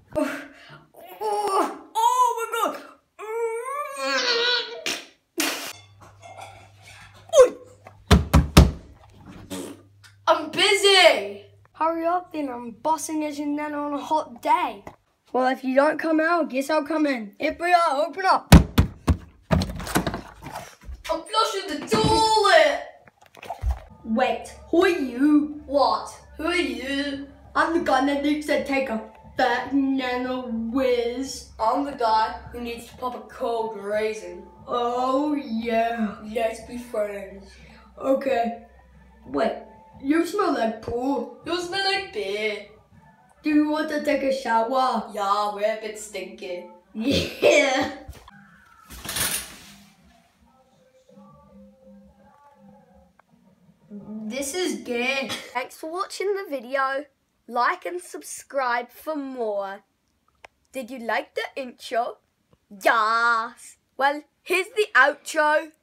Oh my god! I'm busy! Hurry up then, I'm bossing as your nana on a hot day. Well, if you don't come out, I guess I'll come in. FBI, open up! I'm flushing the toilet! Wait, who are you? What? Who are you? I'm the guy that needs to take a fat nana whiz. I'm the guy who needs to pop a cold raisin. Oh yeah. Let's be friends. Okay. Wait, you smell like poo. You smell like beer. Do you want to take a shower? Yeah, we're a bit stinky. Yeah. This is gay. Thanks for watching the video. Like and subscribe for more. Did you like the intro? Yes. Well, here's the outro.